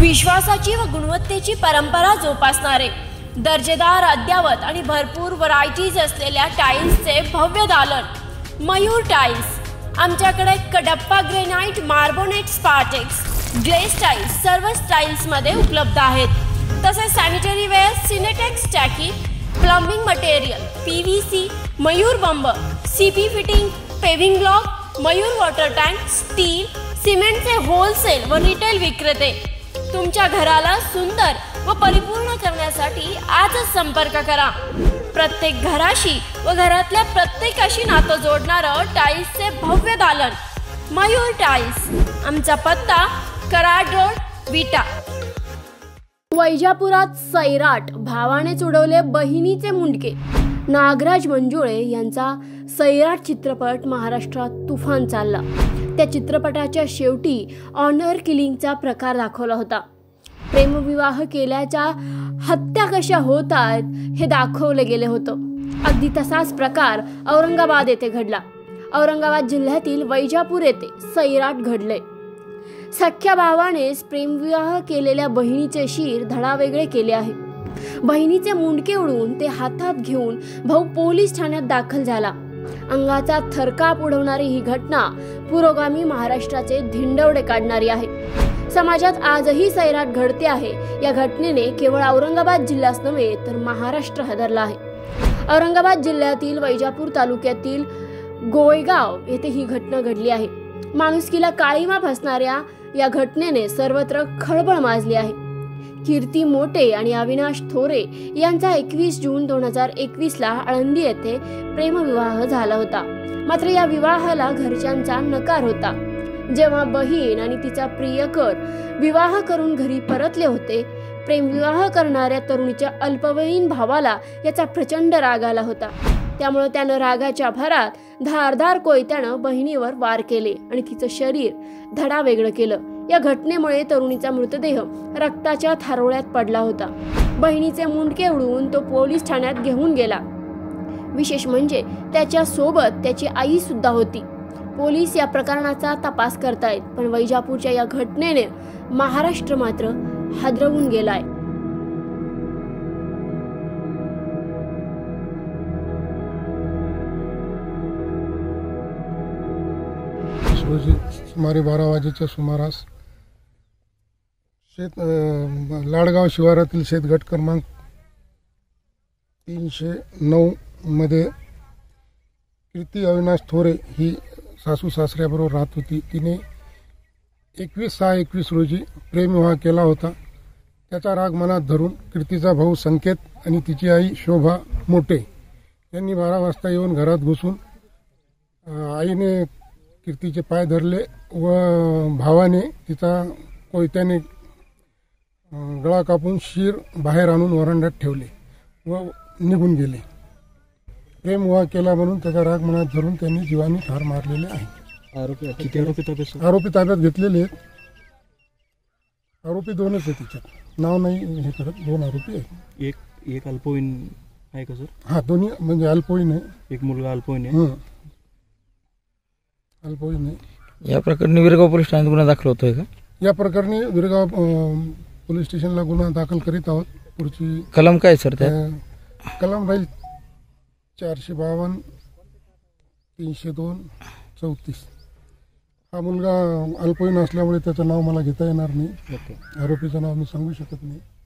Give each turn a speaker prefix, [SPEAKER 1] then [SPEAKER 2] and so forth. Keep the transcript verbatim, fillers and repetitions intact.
[SPEAKER 1] विश्वासाची व गुणवत्तेची परंपरा जोपासणारे, दर्जेदार, अद्यावत आणि भरपूर व्हरायटीज असलेल्या टाईल्सचे भव्य दालन मयूर टाईल्स। आमच्याकडे कडप्पा ग्रेनाइट, मार्बोनेट, स्पार्टेक्स, ग्लेस टाईल्स सर्व स्टाईल्समध्ये उपलब्ध आहेत। तसेच सॅनिटरी वेअर, सिनेटेक्स टाकी, plumbing material, P V C, Mayur बंब, C P fitting, paving block, Mayur water tank, steel, सिमेंटचे होलसेल व रिटेल विक्रेते। तुमच्या घराला सुंदर व परिपूर्ण करण्यासाठी आजच संपर्क करा। प्रत्येक घराशी व घरातल्या प्रत्येकाशी नातं जोडणारं टाईल्सचे भव्य दालन मयूर टाईल्स। आमचा पत्ता कराड रोड, विटा। वैजापुरात सैराट, भावानेच उडवले बहिणीचे मुंडके। नागराज मंजुळे यांचा सैराट चित्रपट महाराष्ट्रात तुफान चालला। त्या चित्रपटाच्या शेवटी ऑनर किलिंगचा प्रकार दाखवला होता। प्रेमविवाह केल्याच्या हत्या कशा होतात हे दाखवले गेले होतं। अगदी तसाच प्रकार औरंगाबाद येथे घडला। औरंगाबाद जिल्ह्यातील वैजापूर येथे सैराट घडले। सख्या भावानेच प्रेमविवाह केलेल्या बहिणीचे शिर धडावेगळे केले आहे। बहिणीचे मुंडके उडवून ते हातात घेऊन भाऊ पोलीस ठाण्यात दाखल झाला। अंगाचा थरकाप उडवणारी ही घटना पुरोगामी महाराष्ट्राचे धिंडवडे काढणारी आहे। समाजात आजही सैराट घडते आहे। या घटनेने केवळ औरंगाबाद जिल्हाच नव्हे तर महाराष्ट्र हादरला आहे। औरंगाबाद जिल्ह्यातील वैजापूर तालुक्यातील गोयगाव येथे ही घटना घडली आहे। माणुसकीला काळीमा फासणाऱ्या या घटनेने सर्वत्र खळबळ माजली आहे। कीर्ती मोटे आणि अविनाश थोरे यांचा एकवीस जून दोन हजार एकवीस ला आळंदी येथे प्रेमविवाह झाला होता। मात्र या विवाहाला घरच्यांचा नकार होता। जेव्हा बहीण आणि तिचा प्रियकर विवाह करून घरी परतले होते, प्रेमविवाह करणाऱ्या तरुणीच्या अल्पवयीन भावाला याचा प्रचंड राग आला होता। त्यामुळे त्यानं रागाच्या भरात धारदार कोयत्यानं बहिणीवर वार केले आणि तिचं शरीर धडा वेगळं केलं। या घटनेमुळे तरुणीचा मृतदेह रक्ताच्या थारोळ्यात पडला होता। बहिणीचे मुंडके उडवून तो पोलीस ठाण्यात घेऊन गेला। विशेष म्हणजे त्याच्या सोबत त्याची आई सुद्धा होती। पोलीस या प्रकरणाचा तपास करतायत, पण वैजापूरच्या या घटनेने महाराष्ट्र मात्र हादरवून गेलाय।
[SPEAKER 2] सुमारे बारा वाजेच्या सुमारास शेत लाडगाव शिवारातील शेतगट क्रमांक तीनशे नऊ मध्ये कीर्ती अविनाश थोरे ही सासू सासऱ्याबरोबर राहत होती। तिने एकवीस सहा एकवीस रोजी प्रेमविवाह केला होता। त्याचा राग मनात धरून कीर्तीचा भाऊ संकेत आणि तिची आई शोभा मोटे यांनी बारा वाजता येऊन घरात घुसून आईने कीर्तीचे पाय धरले व भावाने तिचा कोयत्याने गळा कापून शिर बाहेर आणून वरांड्यात ठेवले व निघून गेले। प्रेमविवाह केला म्हणून त्याचा राग मनात धरून त्यांनी जीवाने ठार मारलेले आहे।
[SPEAKER 3] आरोपी किती आरोपी ताब्यात
[SPEAKER 2] आरोपी ताब्यात घेतलेले आहेत। आरोपी दोनच आहे, तिच्यात नाव नाही हे करत, दोन आरोपी आहेत।
[SPEAKER 3] एक एक अल्पवयीन आहे का सर?
[SPEAKER 2] हा, दोन्ही म्हणजे अल्पवयीन आहे।
[SPEAKER 3] एक मुलगा अल्पवयीन आहे।
[SPEAKER 2] अल्पवयीन आहे।
[SPEAKER 4] या प्रकरणी विरगाव पोलीस ठाण्यात गुन्हा दाखल होतोय का?
[SPEAKER 2] या प्रकरणी विरगाव पोलीस स्टेशनला गुन्हा दाखल करीत आहोत। पुढची
[SPEAKER 4] कलम काय सर? त्या
[SPEAKER 2] कलम राहील चारशे बावन्न, तीनशे दोन, चौतीस। हा मुलगा अल्पवयीन असल्यामुळे त्याचं नाव मला घेता येणार नाही। आरोपीचं नाव मी सांगू शकत नाही।